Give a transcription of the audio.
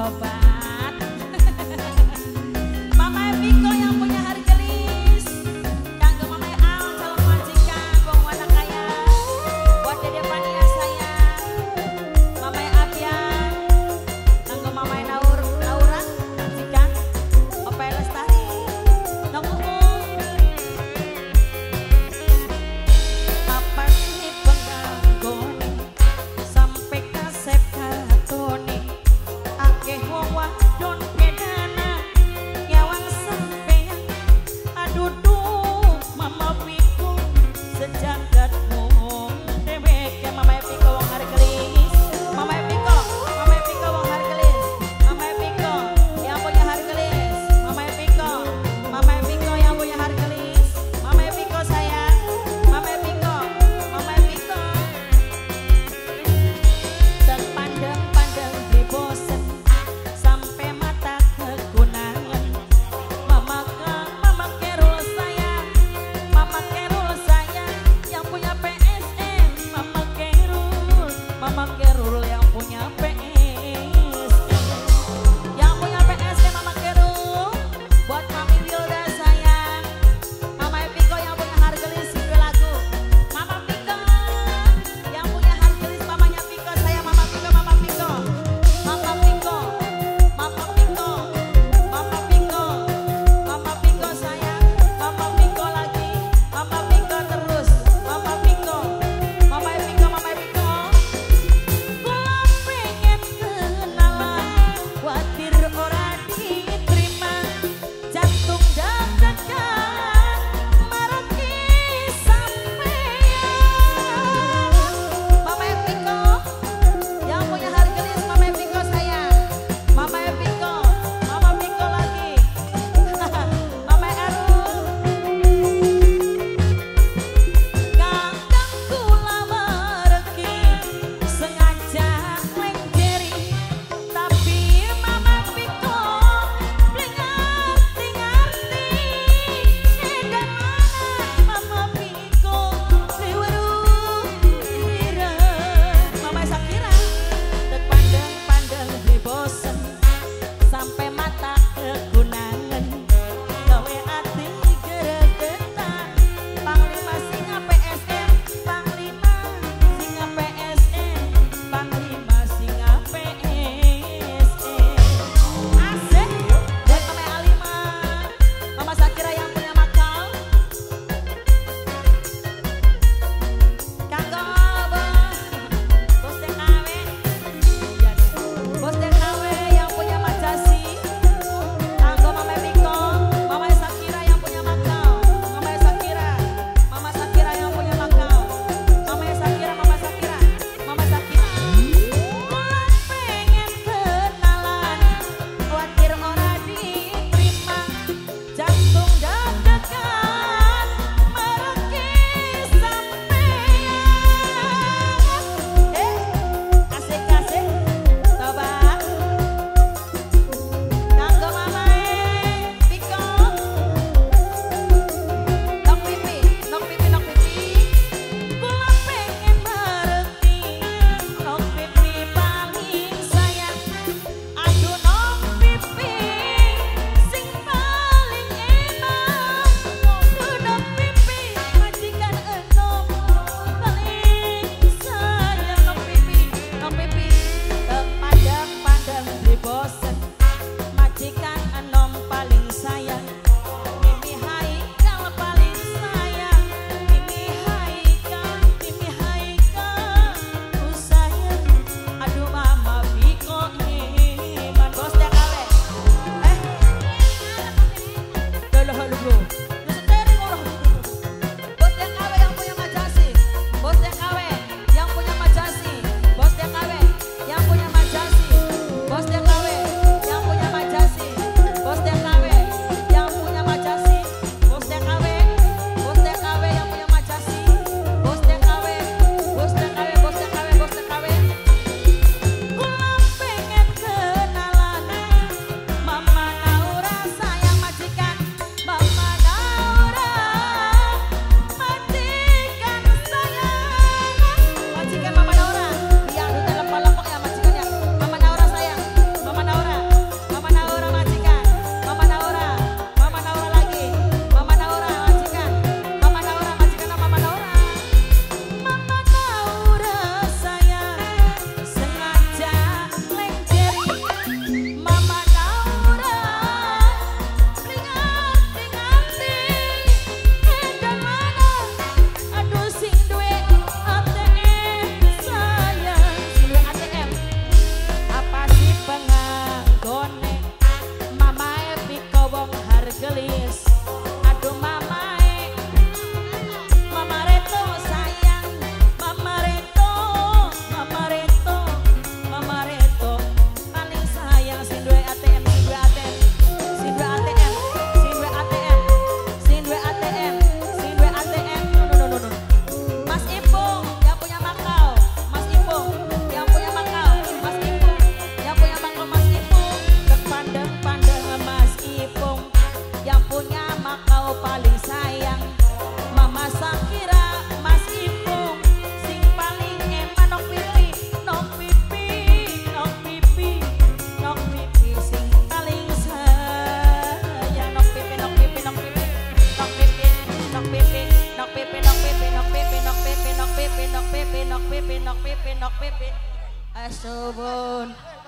obat. Mama Viko yang punya hari gelis, kanggo Mama Al calon majikan wong wana kaya, buat Dede Pania sayang, Mama Abian, kanggo Mama Naura majikan, Opa Lestari, Nong Umum, Papa sini pengganggu sampai kasep katone, akeh wong paling sayang Mama Sakira Mas Ipung sing paling eman nok pipi nok pipi nok pipi nok pipi sing paling sayang nok pipi nok pipi nok pipi nok pipi nok pipi nok pipi nok pipi nok pipi nok pipi nok pipi nok pipi nok pipi nok pipi nok pipi asubun